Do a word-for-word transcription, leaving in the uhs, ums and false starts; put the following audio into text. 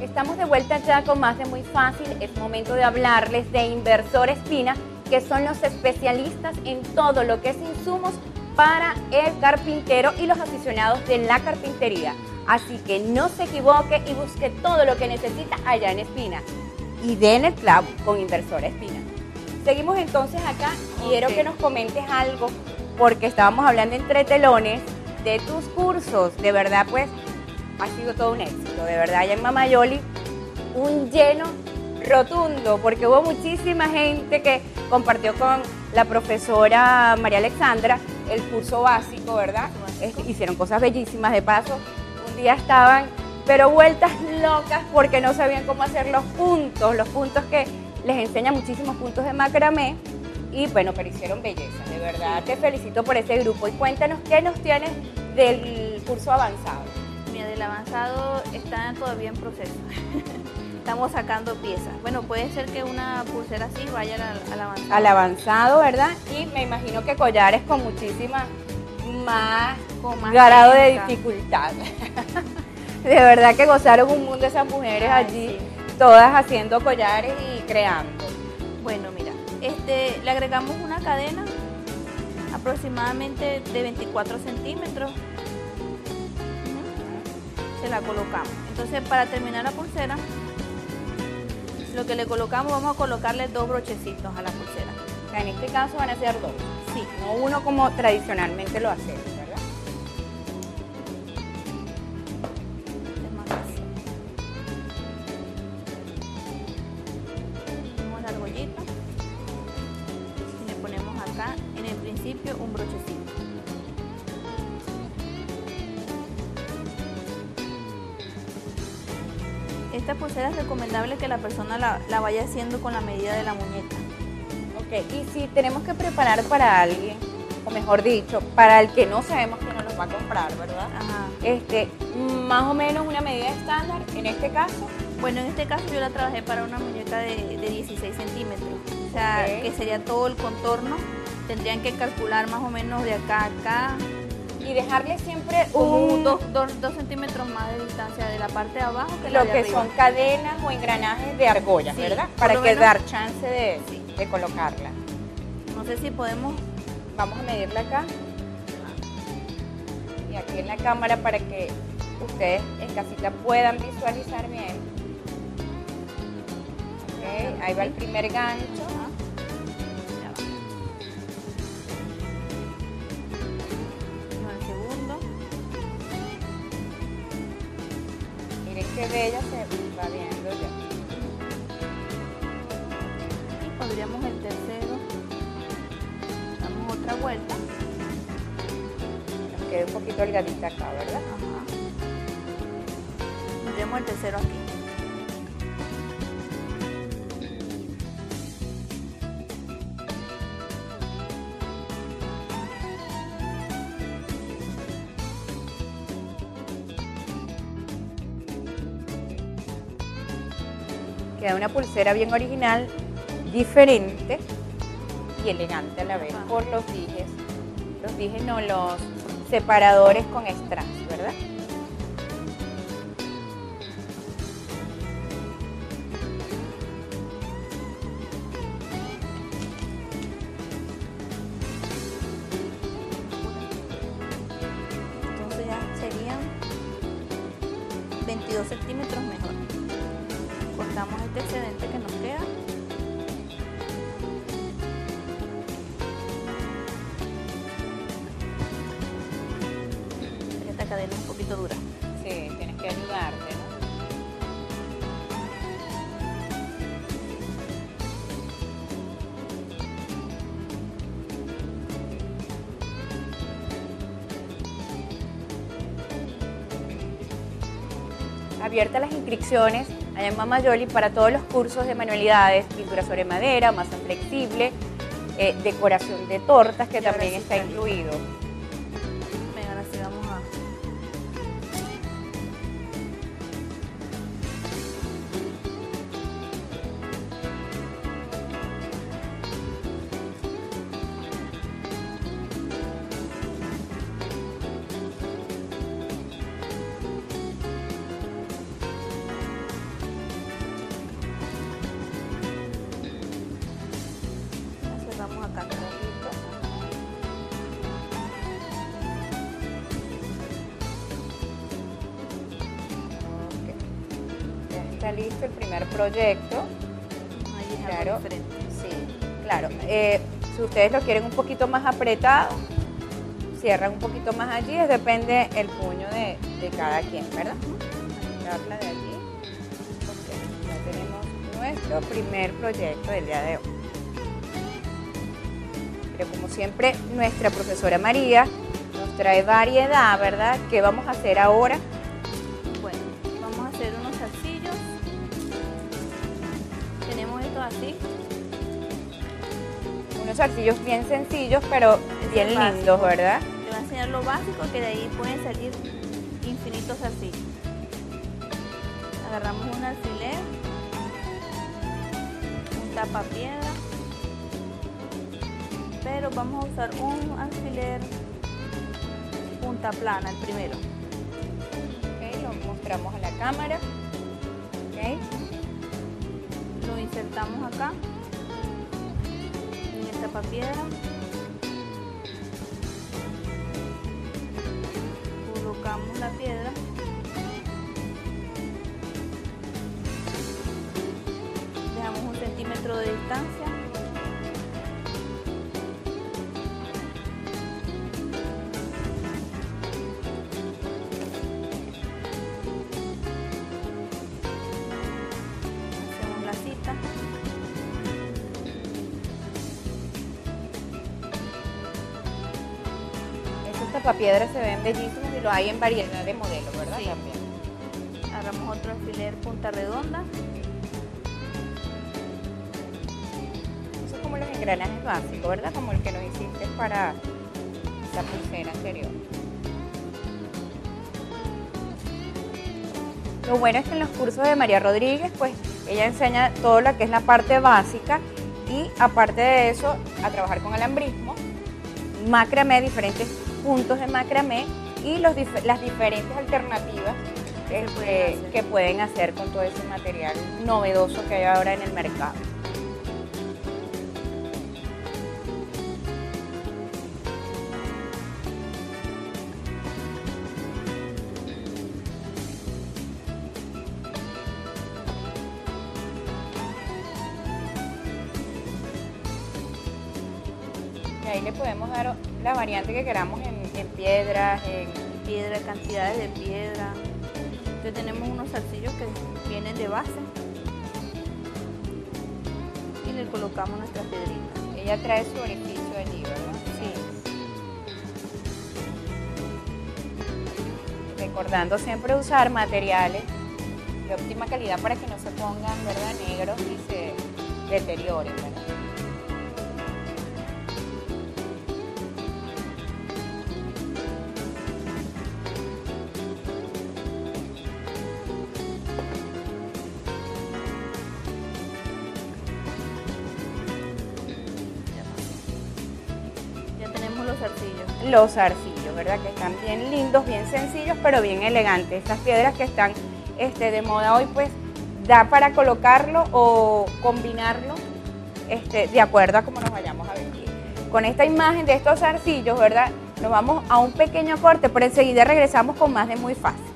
Estamos de vuelta ya con Más de Muy Fácil. Es momento de hablarles de Inversor Espina, que son los especialistas en todo lo que es insumos para el carpintero y los aficionados de la carpintería. Así que no se equivoque y busque todo lo que necesita allá en Espina. Y den el clavo con Inversor Espina. Seguimos entonces acá. Okay. Quiero que nos comentes algo, porque estábamos hablando entre telones de tus cursos. De verdad, pues, ha sido todo un éxito. De verdad, allá en Mamayoli, un lleno rotundo, porque hubo muchísima gente que compartió con la profesora María Alexandra el curso básico, ¿verdad? Este, hicieron cosas bellísimas. De paso, un día estaban, pero vueltas locas, porque no sabían cómo hacer los puntos, los puntos que les enseñan muchísimos puntos de macramé, y bueno, pero hicieron belleza. De verdad, te felicito por ese grupo. Y cuéntanos qué nos tienes del curso avanzado. Mira, del avanzado está todavía en proceso. Estamos sacando piezas. Bueno, puede ser que una pulsera así vaya al, al avanzado. Al avanzado, ¿verdad? Y me imagino que collares con muchísima más, con más grado de técnica. dificultad. De verdad que gozaron un mundo esas mujeres. Ay, allí, sí. Todas haciendo collares y creando. Bueno, mira, este, le agregamos una cadena aproximadamente de veinticuatro centímetros. Se la colocamos. Entonces, para terminar la pulsera, lo que le colocamos, vamos a colocarle dos brochecitos a la pulsera. O sea, en este caso van a ser dos. Sí. No uno como tradicionalmente lo hacemos, ¿verdad? Es más fácil. Ponemos la argollita y le ponemos acá en el principio un brochecito. Esta pulsera es recomendable que la persona la, la vaya haciendo con la medida de la muñeca. Ok, y si tenemos que preparar para alguien, o mejor dicho, para el que no sabemos que nos los va a comprar, ¿verdad? Ajá. Este, más o menos una medida estándar, en este caso. Bueno, en este caso yo la trabajé para una muñeca de, de dieciséis centímetros. O sea, okay, que sería todo el contorno. Tendrían que calcular más o menos de acá a acá. Y dejarle siempre un dos, dos, dos centímetros más de distancia de la parte de abajo que lo la de que arriba. Son cadenas o engranajes de argolla, sí, ¿verdad? Para que menos, dar chance de, sí, de colocarla. No sé si podemos. Vamos a medirla acá. Y aquí en la cámara para que ustedes en casita puedan visualizar bien. Okay, ahí va el primer gancho. Qué bella se va viendo ya. Y pondríamos el tercero. Damos otra vuelta. Nos queda un poquito delgadita acá, ¿verdad? Ajá. Pondríamos el tercero aquí. Queda una pulsera bien original, diferente y elegante a la vez, por los dijes. Los dijes no, los separadores con strass, ¿verdad? Entonces ya serían veintidós centímetros mejor. Cortamos este excedente que nos queda. Esta cadena es un poquito dura. Sí, tienes que ayudarte, ¿no? Abiertas las inscripciones allá en Mamayoli para todos los cursos de manualidades, pintura sobre madera, masa flexible, eh, decoración de tortas, que también está incluido. Venga, ahora sí vamos a... está listo el primer proyecto. Ahí es Claro, algo diferente. sí, claro. Eh, si ustedes lo quieren un poquito más apretado, cierran un poquito más allí, es depende el puño de, de cada quien, ¿verdad? Quitarla de allí. Ok, ya tenemos nuestro primer proyecto del día de hoy. Pero como siempre, nuestra profesora María nos trae variedad, ¿verdad? ¿Qué vamos a hacer ahora? Bueno, vamos a hacer unos zarcillos. Tenemos estos así. Unos zarcillos bien sencillos, pero Eso bien es básico. lindos, ¿verdad? Te voy a enseñar lo básico, que de ahí pueden salir infinitos zarcillos. Agarramos un alfiler, un tapapiedra, pero vamos a usar un alfiler punta plana, el primero. Ok, lo mostramos a la cámara. Ok, Lo insertamos acá, en el tapapiedra. Colocamos la piedra. Dejamos un centímetro de distancia. Hacemos la cita. estos tapapiedras se ven bellísimos y los hay en variedad de modelos, ¿verdad? Sí. También. Agarramos otro alfiler punta redonda. Eso es como los engranajes básicos, ¿verdad? Como el que nos hiciste para la pulsera anterior. Lo bueno es que en los cursos de María Rodríguez, pues ella enseña todo lo que es la parte básica y aparte de eso, a trabajar con alambrismo, macramé, diferentes puntos de macramé y los dif las diferentes alternativas Que este, pueden hacer. que pueden hacer con todo ese material novedoso que hay ahora en el mercado. Y ahí le podemos dar la variante que queramos en, en piedras, en... Piedra, cantidades de piedra. Entonces tenemos unos zarcillos que vienen de base y le colocamos nuestras piedritas. Ella trae su orificio allí, ¿verdad? Sí. Recordando siempre usar materiales de óptima calidad para que no se pongan, ¿verdad?, negros y se deterioren, ¿verdad? Ya tenemos los zarcillos. Los zarcillos, ¿verdad? Que están bien lindos, bien sencillos, pero bien elegantes. Estas piedras que están este, de moda hoy, pues da para colocarlo o combinarlo este, de acuerdo a cómo nos vayamos a vestir. Con esta imagen de estos zarcillos, ¿verdad? Nos vamos a un pequeño corte, pero enseguida regresamos con más de Muy Fácil.